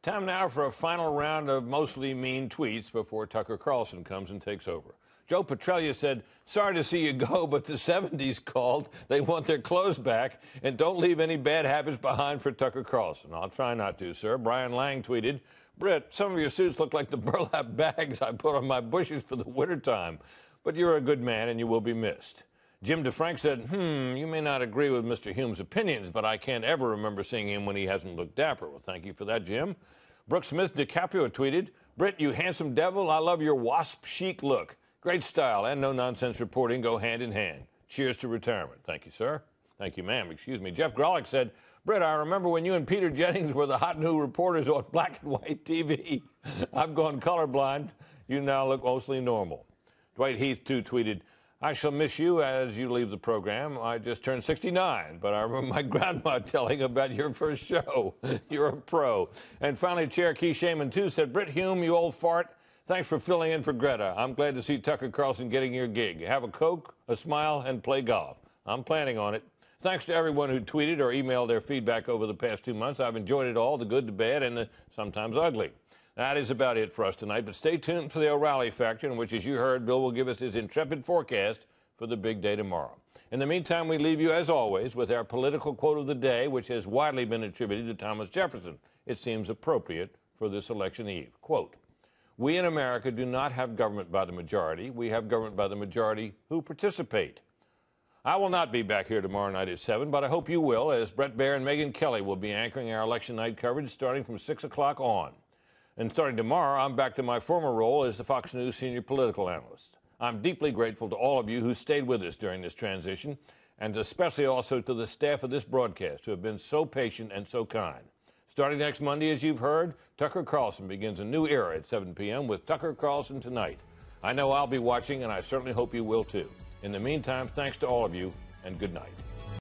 Time now for a final round of mostly mean tweets before Tucker Carlson comes and takes over. Joe Petralia said, "Sorry to see you go, but the 70s called. They want their clothes back, and don't leave any bad habits behind for Tucker Carlson." I'll try not to, sir. Brian Lang tweeted, "Brit, some of your suits look like the burlap bags I put on my bushes for the wintertime. But you're a good man, and you will be missed." Jim DeFrank said, you may not agree with Mr. Hume's opinions, but I can't ever remember seeing him when he hasn't looked dapper. Well, thank you for that, Jim. Brooke Smith DiCaprio tweeted, "Brit, you handsome devil, I love your wasp chic look. Great style and no-nonsense reporting go hand in hand. Cheers to retirement." Thank you, sir. Thank you, ma'am. Excuse me. Jeff Grolick said, "Brit, I remember when you and Peter Jennings were the hot new reporters on black and white TV. I've gone colorblind. You now look mostly normal." Dwight Heath, too, tweeted, "I shall miss you as you leave the program. I just turned 69, but I remember my grandma telling about your first show. You're a pro." And finally, Chair Keith Shaman, too, said, "Brit Hume, you old fart, thanks for filling in for Greta. I'm glad to see Tucker Carlson getting your gig. Have a Coke, a smile, and play golf. I'm planning on it." Thanks to everyone who tweeted or emailed their feedback over the past 2 months. I've enjoyed it all, the good, the bad, and the sometimes ugly. That is about it for us tonight, but stay tuned for the O'Reilly Factor, in which, as you heard, Bill will give us his intrepid forecast for the big day tomorrow. In the meantime, we leave you, as always, with our political quote of the day, which has widely been attributed to Thomas Jefferson. It seems appropriate for this election eve. Quote, "We in America do not have government by the majority. We have government by the majority who participate." I will not be back here tomorrow night at 7, but I hope you will, as Brett Baer and Megyn Kelly will be anchoring our election night coverage starting from 6 o'clock on. And starting tomorrow, I'm back to my former role as the Fox News senior political analyst. I'm deeply grateful to all of you who stayed with us during this transition, and especially also to the staff of this broadcast who have been so patient and so kind. Starting next Monday, as you've heard, Tucker Carlson begins a new era at 7 p.m. with Tucker Carlson Tonight. I know I'll be watching, and I certainly hope you will too. In the meantime, thanks to all of you, and good night.